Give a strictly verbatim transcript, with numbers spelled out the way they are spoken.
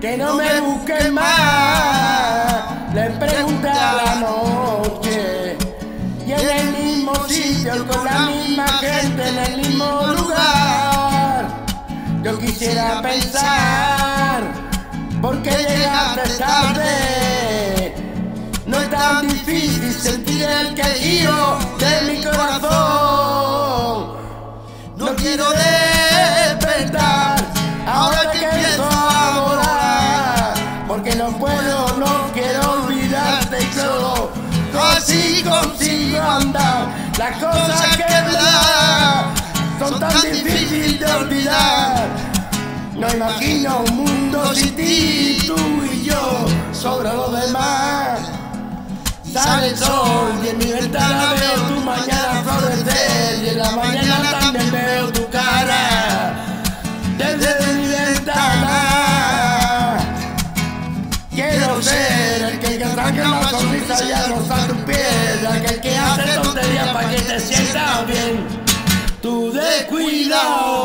que no me busquen más. Le pregunté a la noche y en el mismo sitio, con la misma gente, en el mismo lugar. Yo quisiera pensar, ¿por qué llegaste tarde? No es tan difícil sentir el quejido de mi corazón. No quiero despertar ahora que empiezo a volar, porque no puedo, no quiero olvidarte y solo así consigo andar. Las cosas que me das son tan difíciles de olvidar. No imagino un mundo sin ti, tú y yo sobre los demás. Sale el sol y en mi ventana veo tu mañana florecer, y en la mañana también veo tu cara desde mi ventana. Quiero ser el que saque una sonrisa y rozar tu piel, aquel que hace tonterías para que te sientas bien. Tu descuidado